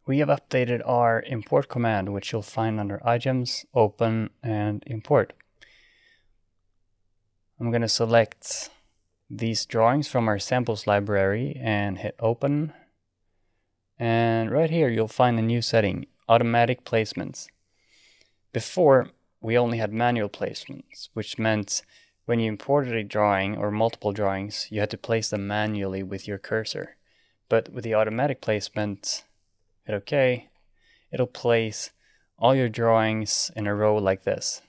we have updated our import command, which you'll find under iGEMS, open, and import. I'm going to select these drawings from our samples library and hit open. And right here you'll find a new setting, automatic placements. Before, we only had manual placements, which meant when you imported a drawing or multiple drawings, you had to place them manually with your cursor. But with the automatic placement, hit OK, it'll place all your drawings in a row like this.